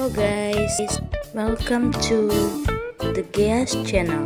Hello guys, welcome to the Geas channel.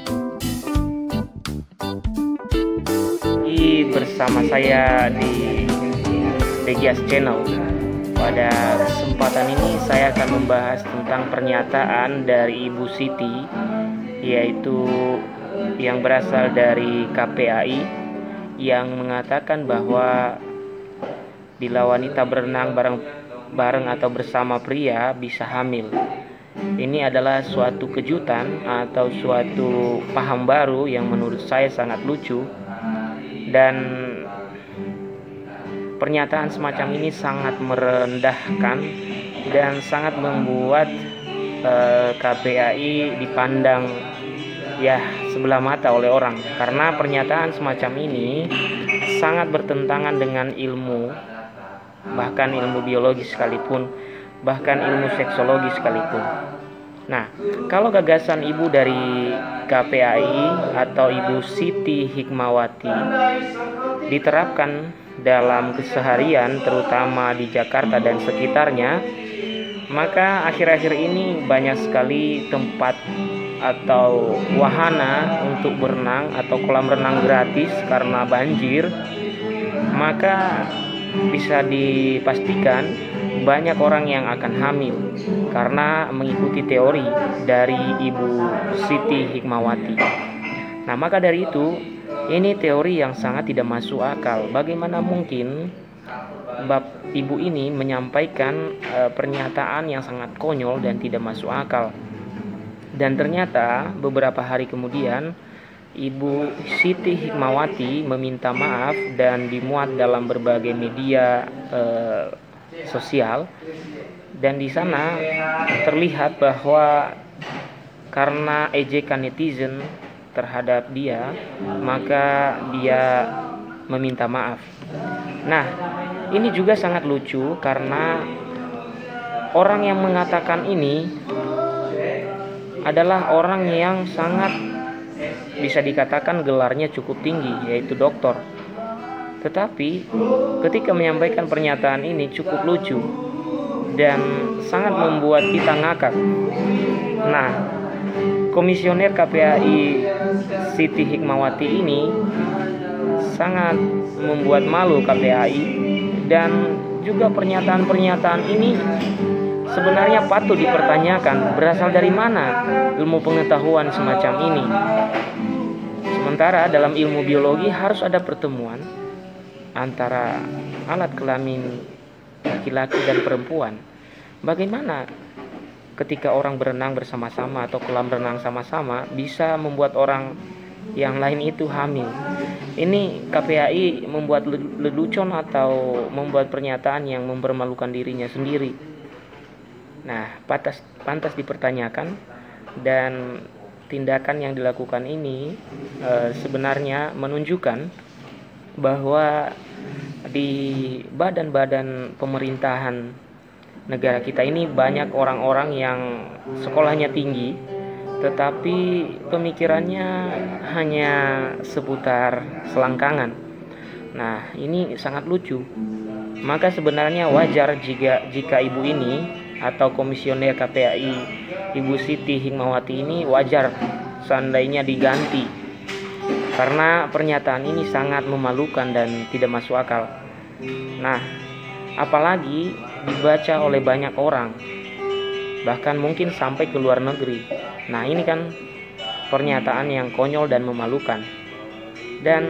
Bersama saya di The Geas channel. Pada kesempatan ini saya akan membahas tentang pernyataan dari Ibu Siti, yaitu yang berasal dari KPAI, yang mengatakan bahwa bila wanita berenang bareng atau bersama pria bisa hamil. Ini adalah suatu kejutan atau suatu paham baru yang menurut saya sangat lucu, dan pernyataan semacam ini sangat merendahkan dan sangat membuat KPAI dipandang sebelah mata oleh orang, karena pernyataan semacam ini sangat bertentangan dengan ilmu, bahkan ilmu biologi sekalipun, bahkan ilmu seksologi sekalipun. Nah, kalau gagasan ibu dari KPAI atau Ibu Siti Hikmawati diterapkan dalam keseharian, terutama di Jakarta dan sekitarnya, maka akhir-akhir ini banyak sekali tempat atau wahana untuk berenang atau kolam renang gratis karena banjir. Maka bisa dipastikan banyak orang yang akan hamil karena mengikuti teori dari Ibu Siti Hikmawati. Nah, maka dari itu, ini teori yang sangat tidak masuk akal. Bagaimana mungkin ibu ini menyampaikan pernyataan yang sangat konyol dan tidak masuk akal? Dan ternyata beberapa hari kemudian Ibu Siti Hikmawati meminta maaf dan dimuat dalam berbagai media sosial, dan di sana terlihat bahwa karena ejekan netizen terhadap dia, maka dia meminta maaf. Nah, ini juga sangat lucu karena orang yang mengatakan ini adalah orang yang sangat bisa dikatakan gelarnya cukup tinggi, yaitu doktor. Tetapi ketika menyampaikan pernyataan ini cukup lucu dan sangat membuat kita ngakak. Nah, komisioner KPAI Siti Hikmawati ini sangat membuat malu KPAI, dan juga pernyataan-pernyataan ini sebenarnya patut dipertanyakan berasal dari mana ilmu pengetahuan semacam ini. Sementara dalam ilmu biologi harus ada pertemuan antara alat kelamin laki-laki dan perempuan. Bagaimana ketika orang berenang bersama-sama atau kolam renang sama-sama bisa membuat orang yang lain itu hamil? Ini KPAI membuat lelucon atau membuat pernyataan yang mempermalukan dirinya sendiri. Nah, pantas dipertanyakan, dan tindakan yang dilakukan ini sebenarnya menunjukkan bahwa di badan-badan pemerintahan negara kita ini banyak orang-orang yang sekolahnya tinggi, tetapi pemikirannya hanya seputar selangkangan. Nah, ini sangat lucu. Maka sebenarnya wajar jika ibu ini atau komisioner KPAI Ibu Siti Hikmawati ini wajar seandainya diganti, karena pernyataan ini sangat memalukan dan tidak masuk akal. Nah, apalagi dibaca oleh banyak orang, bahkan mungkin sampai ke luar negeri. Nah, ini kan pernyataan yang konyol dan memalukan, dan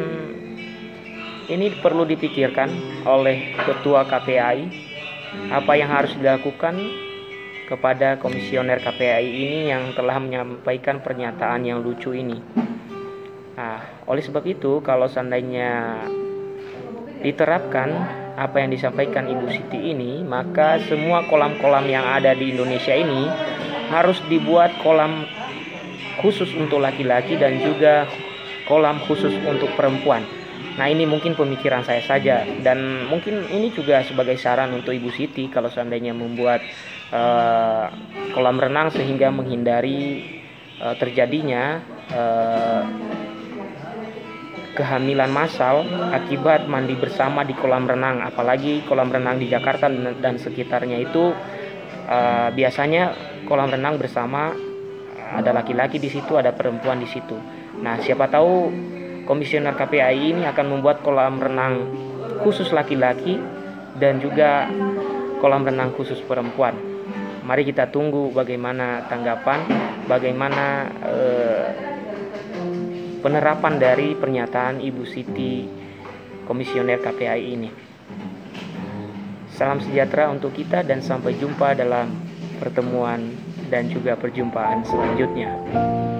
ini perlu dipikirkan oleh ketua KPAI apa yang harus dilakukan kepada komisioner KPAI ini yang telah menyampaikan pernyataan yang lucu ini. Nah, oleh sebab itu, kalau seandainya diterapkan apa yang disampaikan Ibu Siti ini, maka semua kolam-kolam yang ada di Indonesia ini harus dibuat kolam khusus untuk laki-laki dan juga kolam khusus untuk perempuan. Nah, ini mungkin pemikiran saya saja, dan mungkin ini juga sebagai saran untuk Ibu Siti kalau seandainya membuat kolam renang sehingga menghindari terjadinya kehamilan massal akibat mandi bersama di kolam renang, apalagi kolam renang di Jakarta dan sekitarnya itu Biasanya kolam renang bersama, ada laki-laki di situ, ada perempuan di situ. Nah, siapa tahu komisioner KPAI ini akan membuat kolam renang khusus laki-laki dan juga kolam renang khusus perempuan. Mari kita tunggu bagaimana tanggapan, bagaimana penerapan dari pernyataan Ibu Siti, komisioner KPAI ini. Salam sejahtera untuk kita dan sampai jumpa dalam pertemuan dan juga perjumpaan selanjutnya.